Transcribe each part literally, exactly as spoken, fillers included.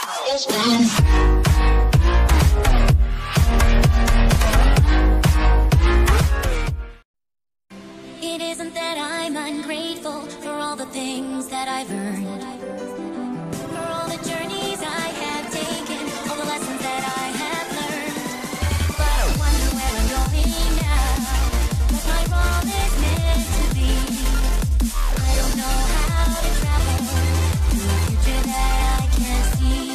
It isn't that I'm ungrateful for all the things that I've earned, for all the journeys I have taken, all the lessons that I have learned. But I wonder where I'm going now, what my role is meant to be. I don't know how to travel to a future that I can't see.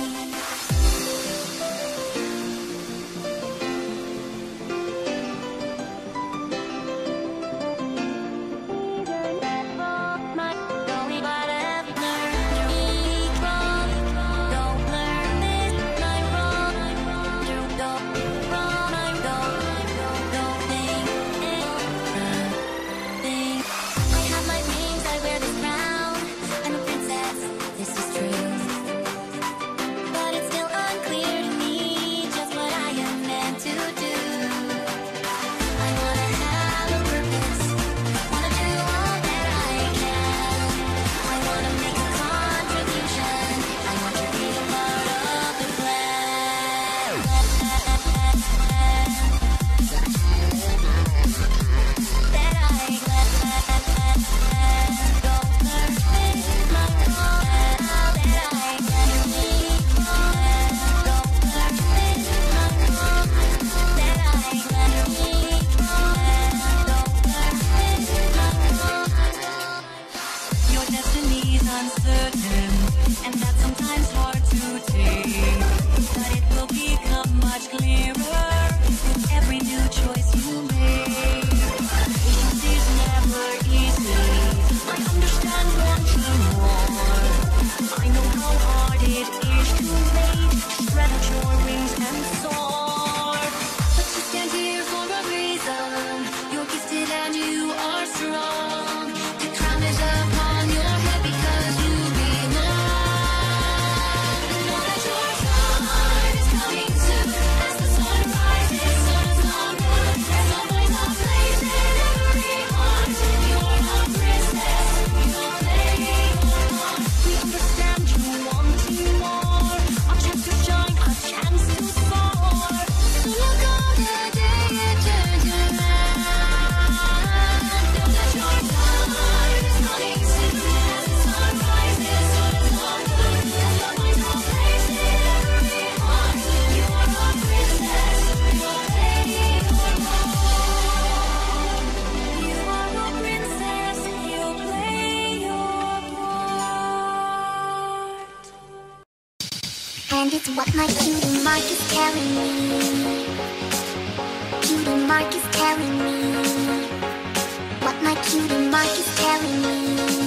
And it's what my cutie mark is telling me. Cutie mark is telling me. What my cutie mark is telling me.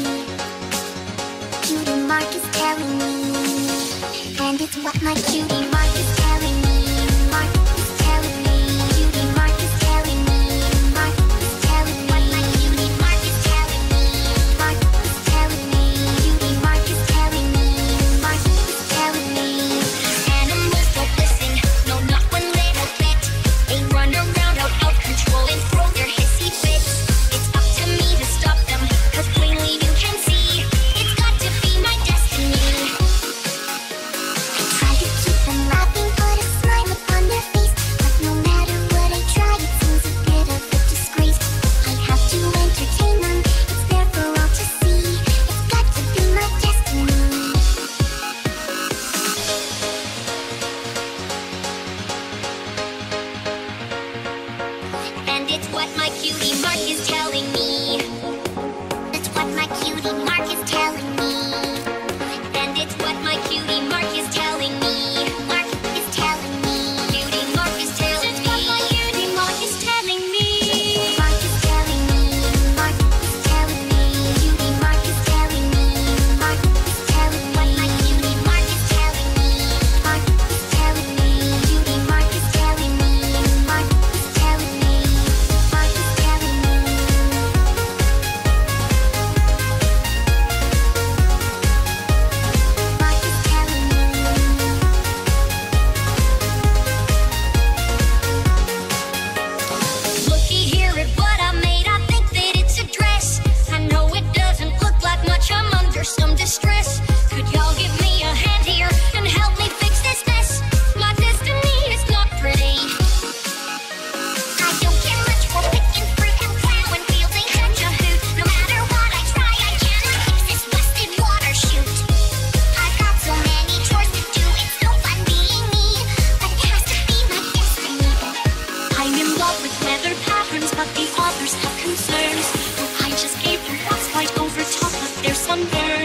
Cutie mark is telling me. And it's what my cutie mark is telling me. Mark is telling me. Cutie mark is telling me. Mark is telling me. What my cutie mark is telling me. Mark is telling me. Cutie mark is telling me. Mark is telling me. Animals don't listen, no, not one little bit. They run around out of control and throw their hissy fits. It's up to me to stop them, cause plainly you can see it's got to be my destiny. I try to keep them right. wonder